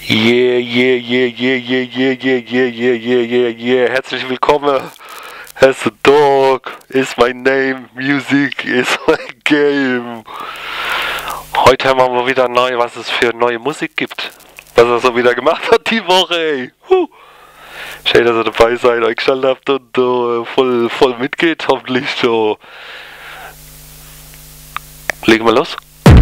Yeah, yeah, yeah, yeah, yeah, yeah, yeah, yeah, yeah, yeah, yeah, yeah. Herzlich willkommen. Has a dog is my name. Music is my game. Heute haben wir wieder neu, was es für neue Musik gibt. Was er so wieder gemacht hat die Woche, ey. Schön, dass ihr dabei seid, eingeschaltet habt und voll mitgeht, hoffentlich so. Legen wir los.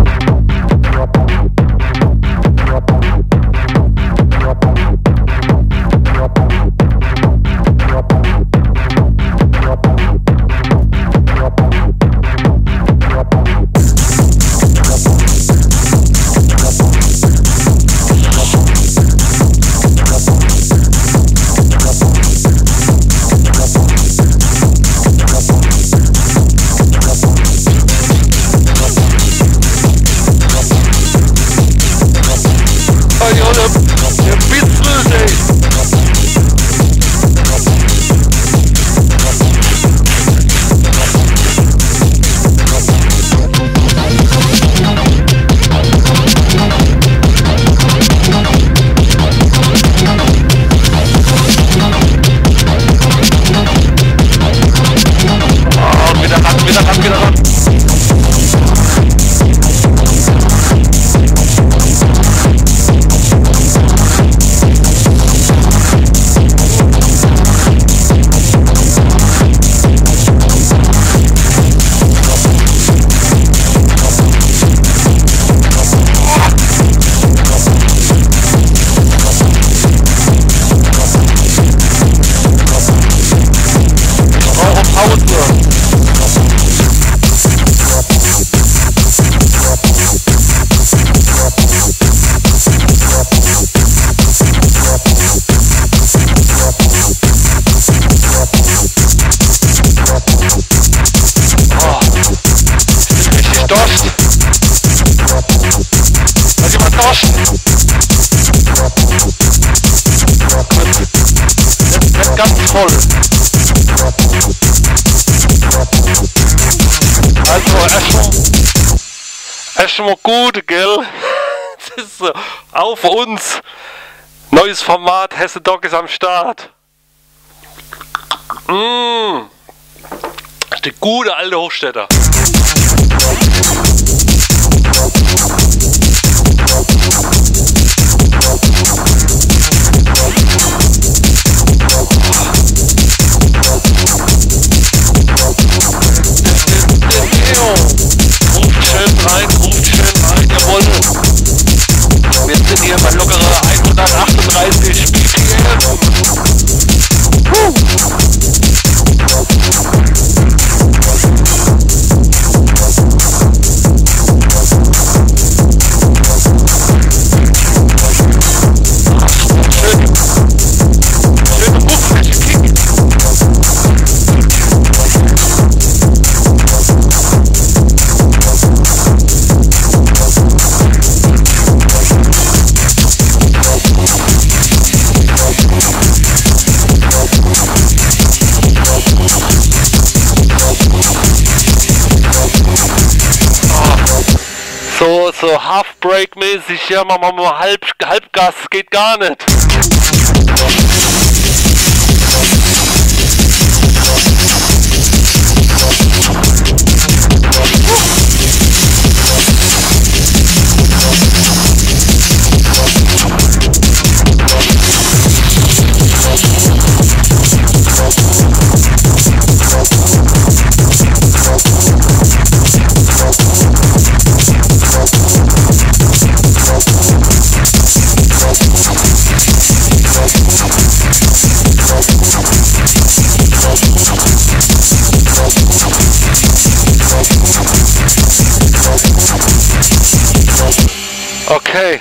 Ganz voll. Also erstmal gut, gell? Das ist so, auf uns. Neues Format, Hesse Dog ist am Start. Das ist die gute alte Hochstädter. Ruft schön rein, jawohl. Wir sind hier bei lockere 138 BPM. So Half-Break-mäßig, ja, machen wir mal Halbgas, geht gar nicht. Okay.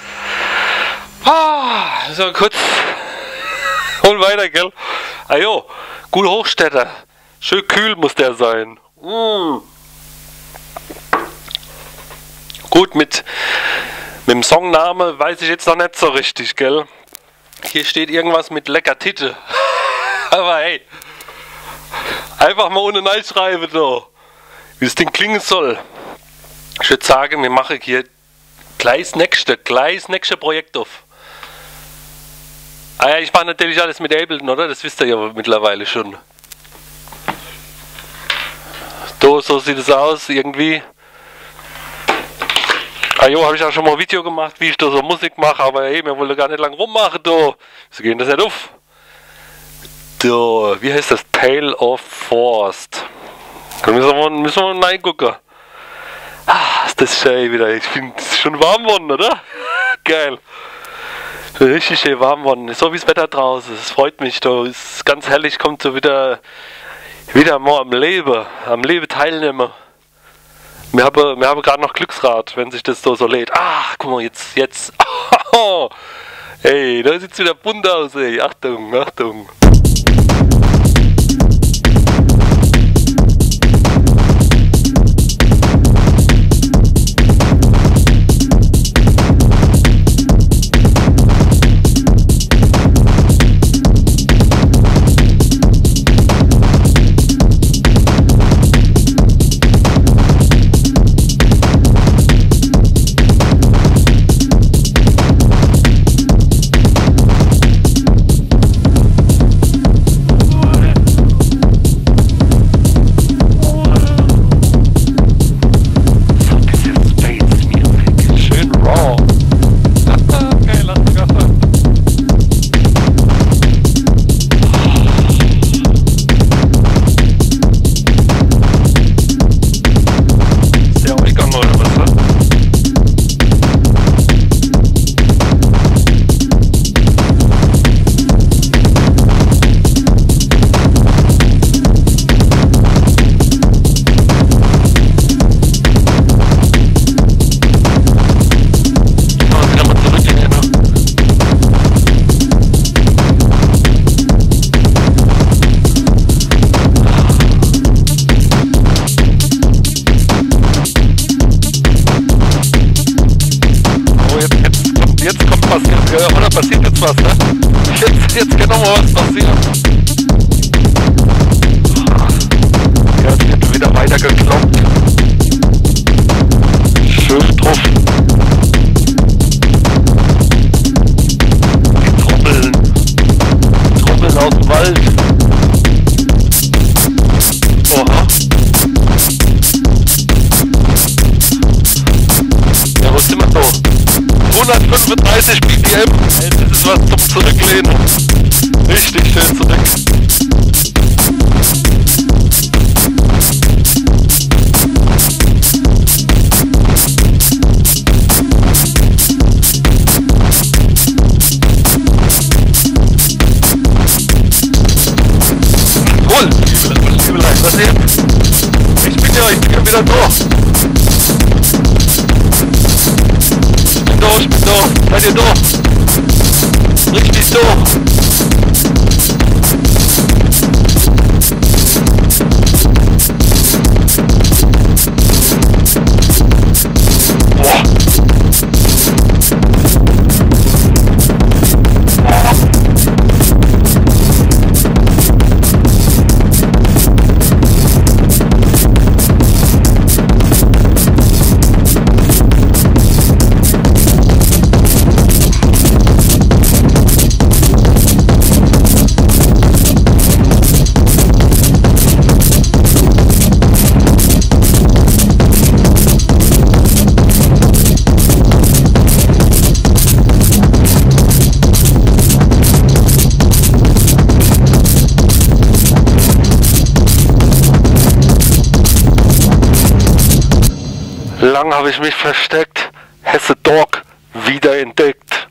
So kurz. Und weiter, gell? Ah jo, gut Hochstädter. Schön kühl muss der sein. Gut, mit dem Songname weiß ich jetzt noch nicht so richtig, gell? Hier steht irgendwas mit lecker Titte. Aber hey. Einfach mal ohne Nein schreiben, da. Wie das Ding klingen soll. Ich würde sagen, wir machen hier gleich das nächste Projekt auf. Ah ja, ich mache natürlich alles mit Ableton, oder? Das wisst ihr ja mittlerweile schon. So sieht es aus, irgendwie. Ah jo, habe ich auch schon mal ein Video gemacht, wie ich da so Musik mache, aber ey, wir wollen gar nicht lang rummachen, du. So gehen das nicht auf. Du, wie heißt das? Tale of Forest. Da müssen wir mal reingucken. Ah, ist das schön wieder. Ich finde es schon warm geworden, oder? Geil. Richtig schön warm geworden. So wie das Wetter draußen. Es freut mich. Da ist ganz herrlich, kommt so wieder mal am Leben teilnehmen. Wir haben gerade noch Glücksrad, wenn sich das so lädt. Ach, guck mal, jetzt. Oh, ey, da sieht's wieder bunt aus, ey. Achtung, Achtung. Oder passiert jetzt was, ne? Jetzt kann noch mal was passieren. Ja, jetzt wird wieder weiter gekloppt. Schön drauf. Die Trommeln aus dem Wald. Oha. Ja, wo sind wir so? 135 BPM, das ist was zum Zurücklehnen. Richtig schön zurück. Cool, was jetzt? Ich bin ja wieder da. Ich bin da, seid ihr da? Richtig da. Boah. Lang habe ich mich versteckt, Hesse Dog wiederentdeckt.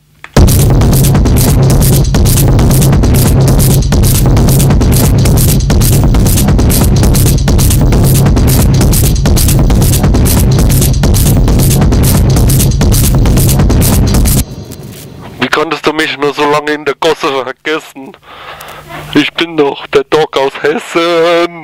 Wie konntest du mich nur so lange in der Gosse vergessen? Ich bin doch der Dog aus Hessen.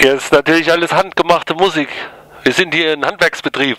Hier ist natürlich alles handgemachte Musik. Wir sind hier in Handwerksbetrieb.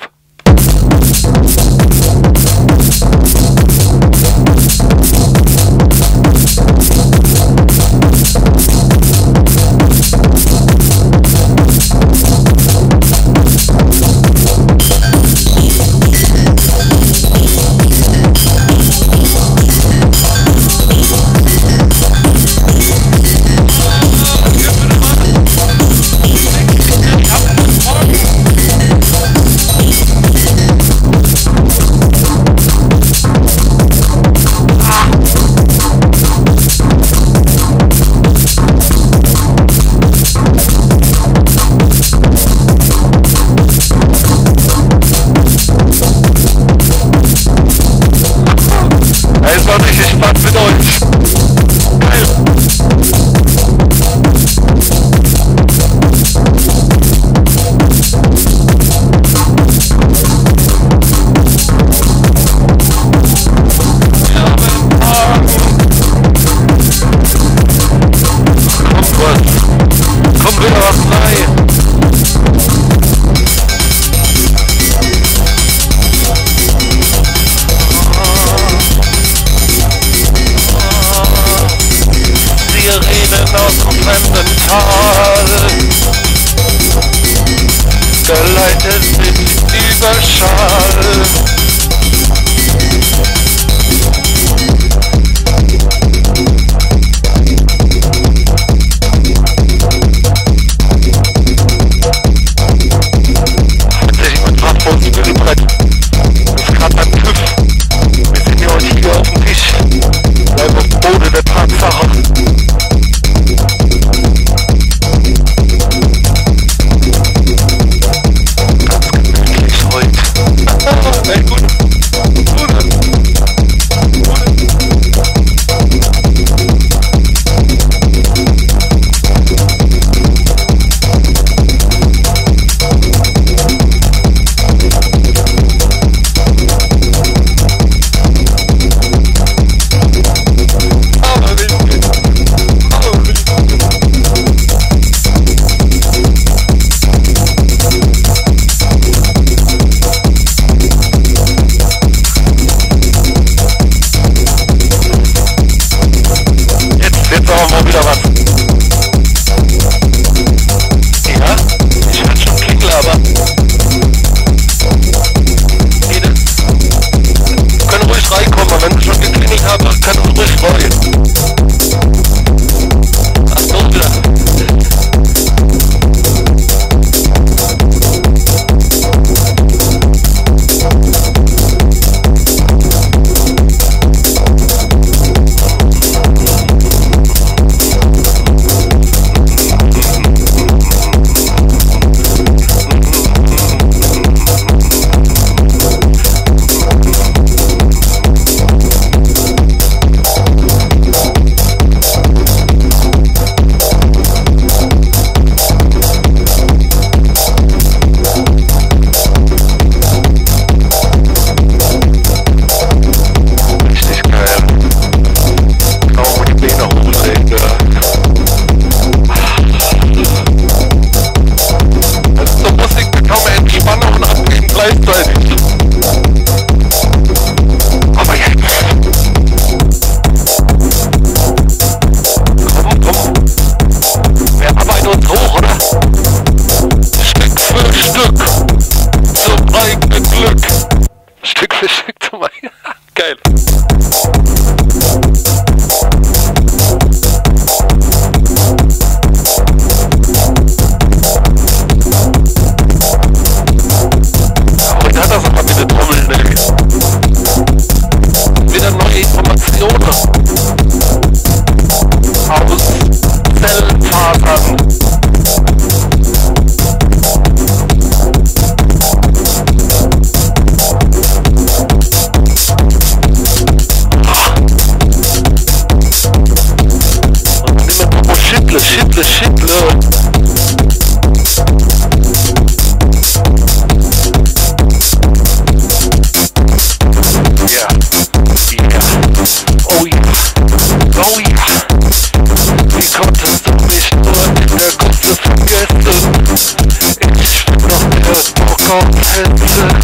Es war richtig Spaß mit euch. Geil. Kommt wieder was frei. Sirenen aus dem fremden Tal, geleitet mit Überschall. Tatsächlich mit Fachbund Spiegelbrett. Das ist gerade beim TÜV. Wir sind ja heute hier auf dem Tisch. Bleiben auf dem Boden der Tatsache. Ganz gemütlich heute. Echt gut.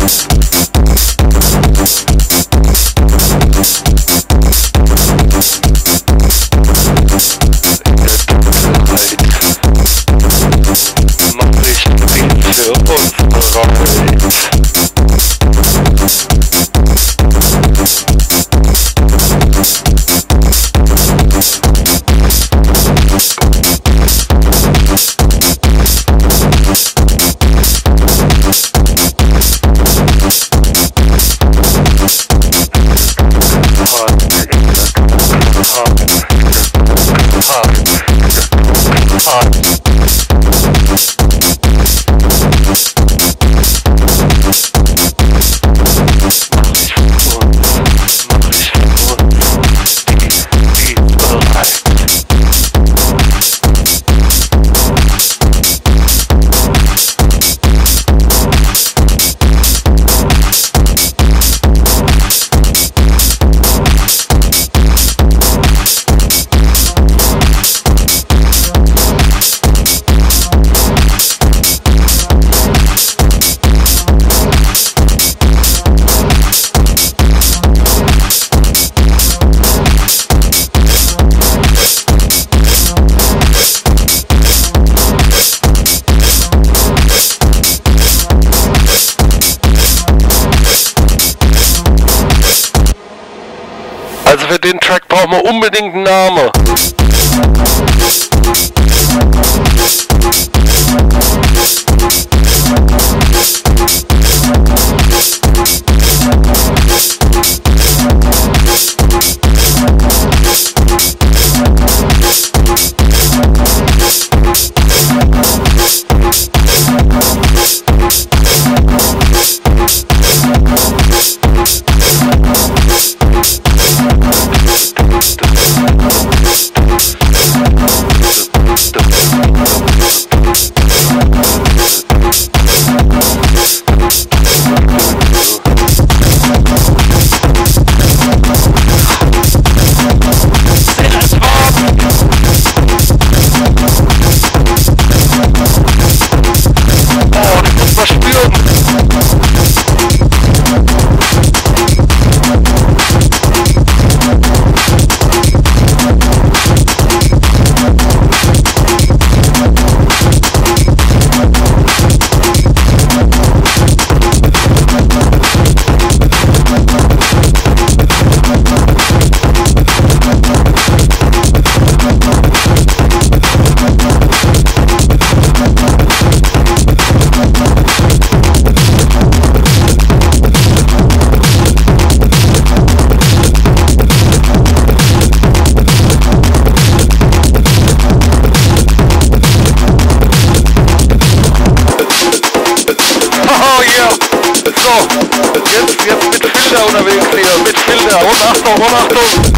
Also für den Track brauchen wir unbedingt einen Namen. Jetzt mit Filter unterwegs hier, mit Filter. Und Achtung, und Achtung!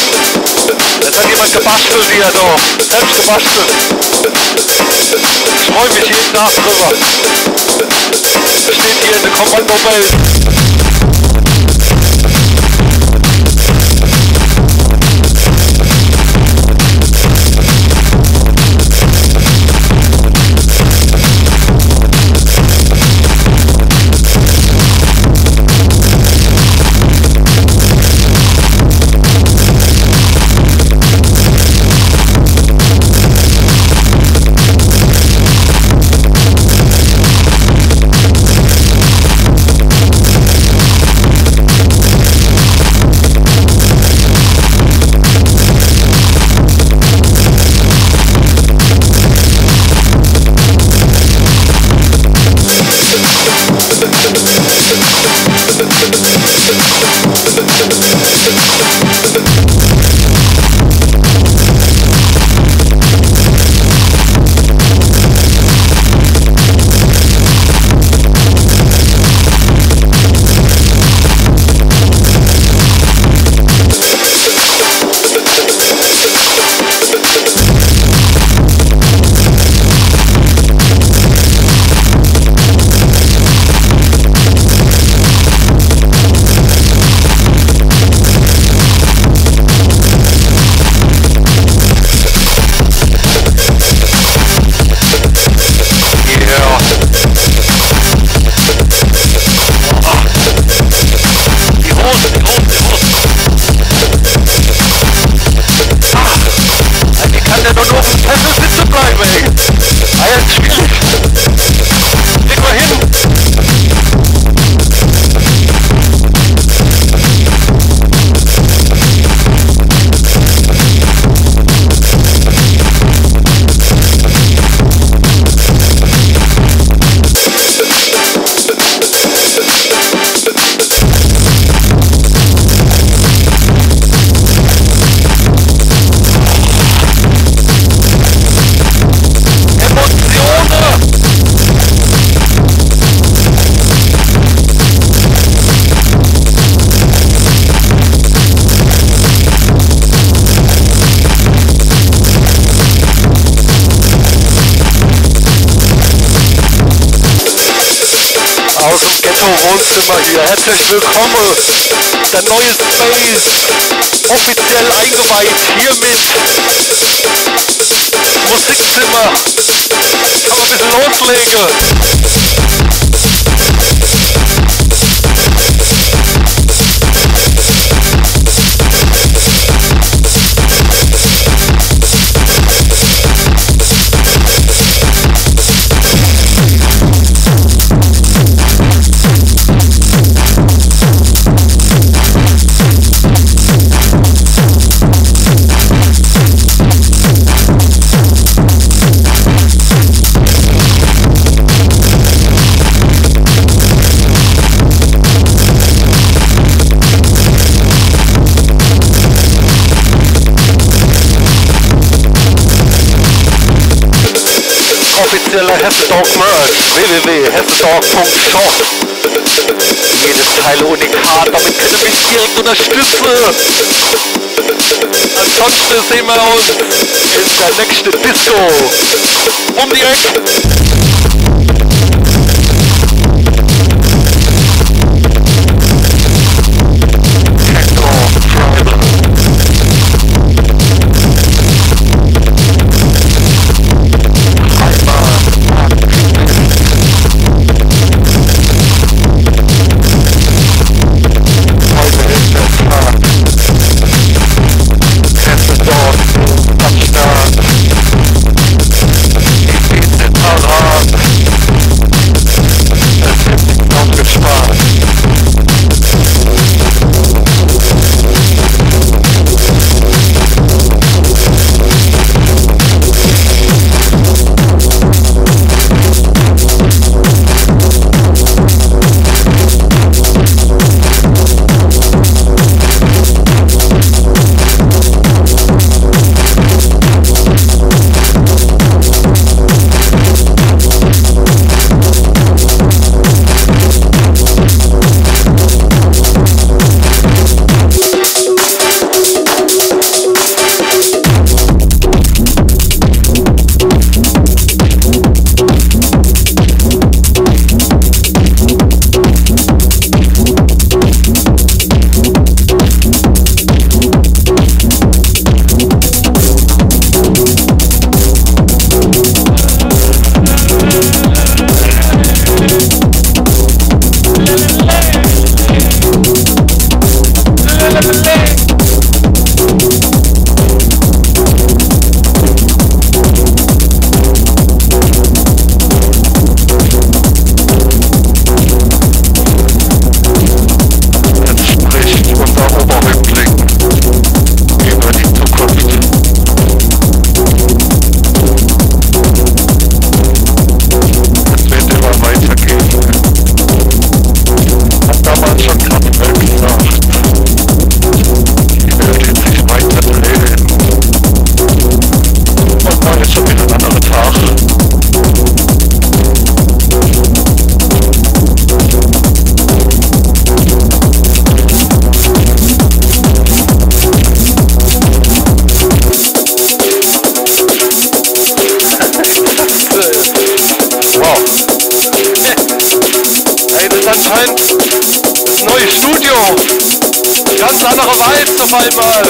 Jetzt hat jemand gebastelt hier doch. Selbst gebastelt. Ich freue mich jeden Tag drüber. Steht hier in der Kommando-Welt. Aus dem Ghetto-Wohnzimmer hier. Herzlich willkommen. Der neue Space. Offiziell eingeweiht. Hiermit. Musikzimmer. Kann man ein bisschen loslegen. Offizieller Hessedog-Merch, www.hessedog.shop. Jedes Teil unikat, damit könnt ihr mich direkt unterstützen. Ansonsten sehen wir uns in der nächsten Disco. Um die Ecke. Touchdown, auf einmal.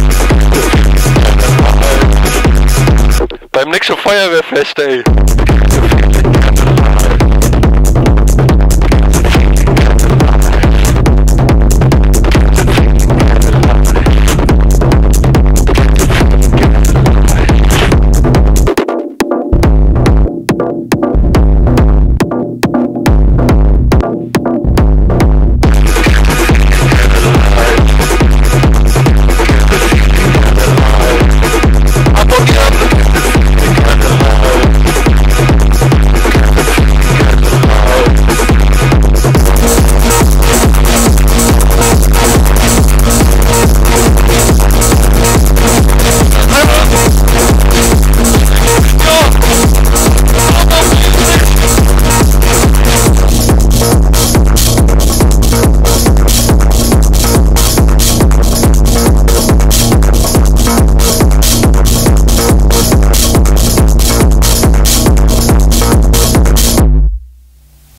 Beim nächsten Feuerwehrfest, ey.